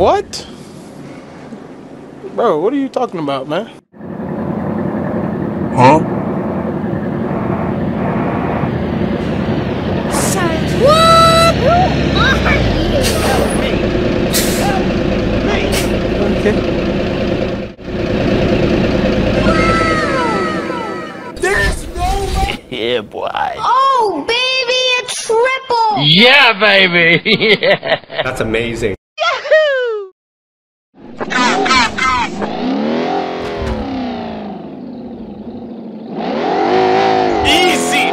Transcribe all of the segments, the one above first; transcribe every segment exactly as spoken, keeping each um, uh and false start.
What? Bro, what are you talking about, man? Huh? What? Who are you? Help me! Help me! Okay. There's no way! Yeah, boy. Oh, baby, a triple! Yeah, baby! Yeah. That's amazing. Yahoo! Easy!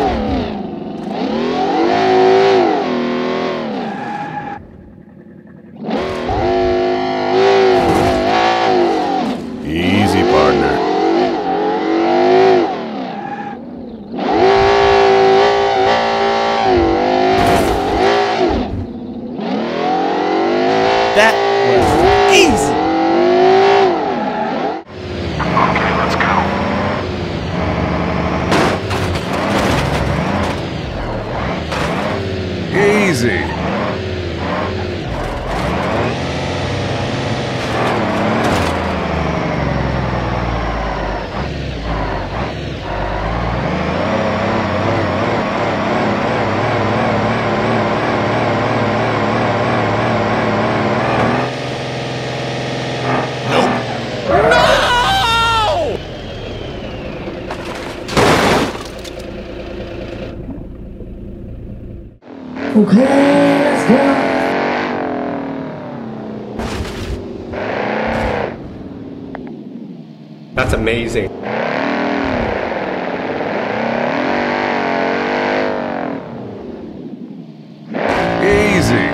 Easy, partner. That was easy. Okay, let's go. Easy. Okay, let's go. That's amazing. Easy.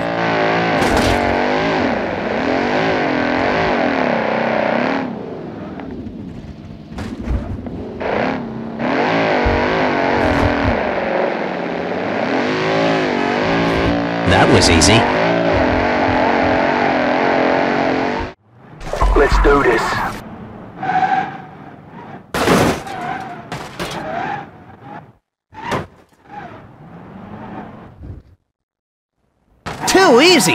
That was easy. Let's do this. Too easy.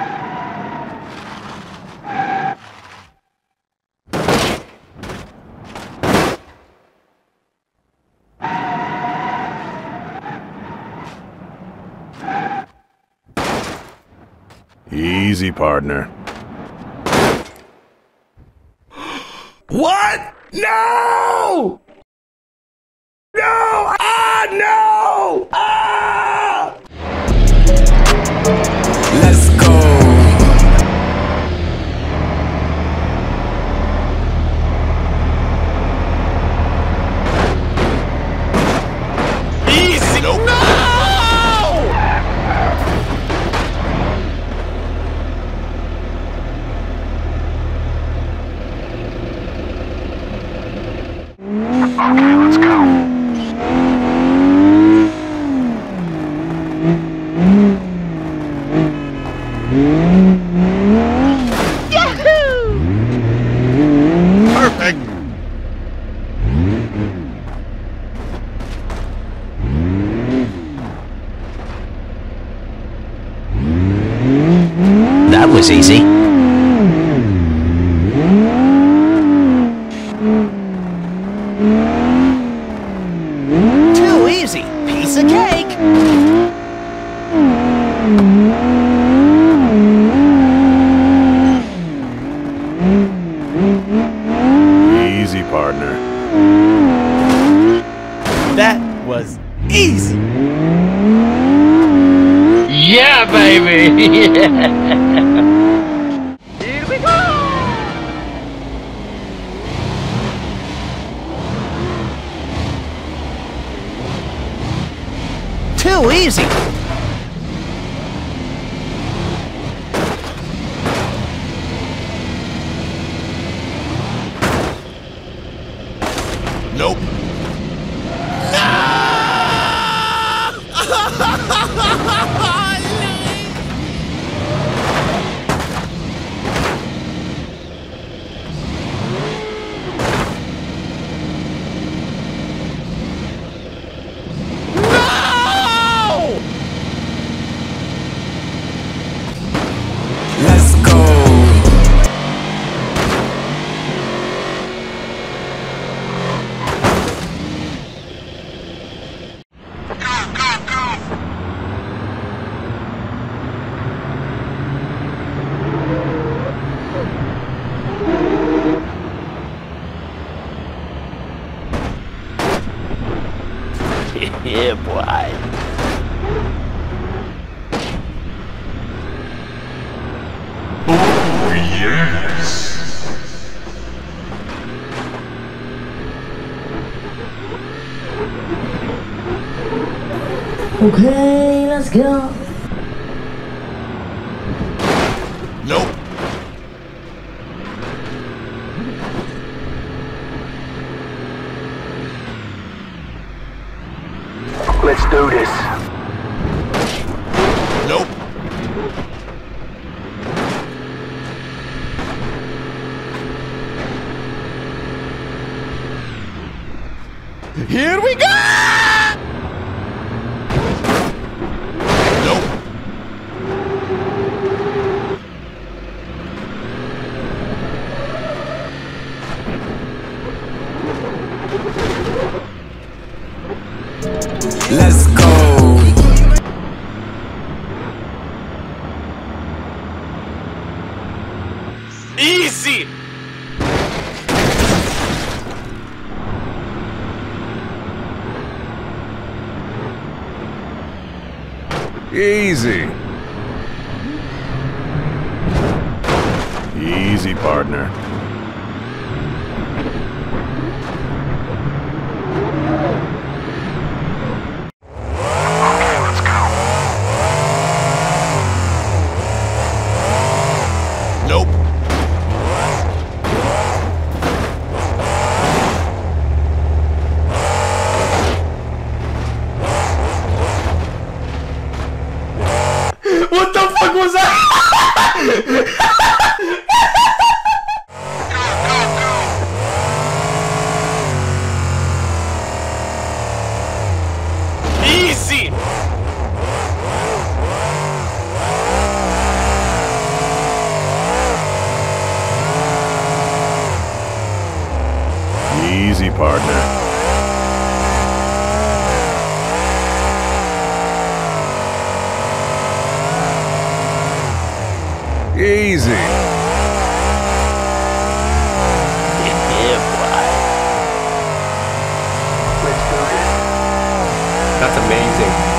Easy, partner. What? No! No! Ah, no! Ah! Let's go. Easy. No! Okay, let's go. Yahoo! Perfect. That was easy. Too easy. Piece of cake. Easy, partner. That was easy. Yeah, baby! Yeah. Here we go! Too easy. Nope. Yeah, boy. Oh, yes. Okay, let's go. Nope. Let's do this. Nope. Here we go! Nope. Let's go. Easy! Easy. Easy, partner. Okay, let's go. Nope. What the fuck was that? Easy! Easy, partner. Easy. Yeah, boy. Let's do this. That's amazing.